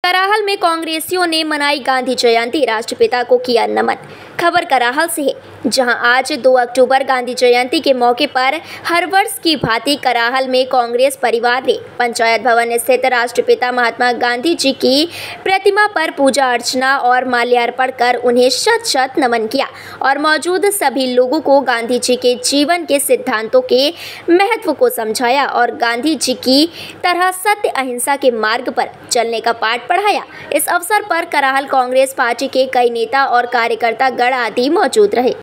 कराहल में कांग्रेसियों ने मनाई गांधी जयंती, राष्ट्रपिता को किया नमन। खबर कराहल से है, जहां आज 2 अक्टूबर गांधी जयंती के मौके पर हर वर्ष की भांति कराहल में कांग्रेस परिवार ने पंचायत भवन स्थित राष्ट्रपिता महात्मा गांधी जी की प्रतिमा पर पूजा अर्चना और माल्यार्पण कर उन्हें शत शत नमन किया और मौजूद सभी लोगों को गांधी जी के जीवन के सिद्धांतों के महत्व को समझाया और गांधी जी की तरह सत्य अहिंसा के मार्ग पर चलने का पाठ पढ़ाया। इस अवसर पर कराहल कांग्रेस पार्टी के कई नेता और कार्यकर्ता गण आदि मौजूद रहे।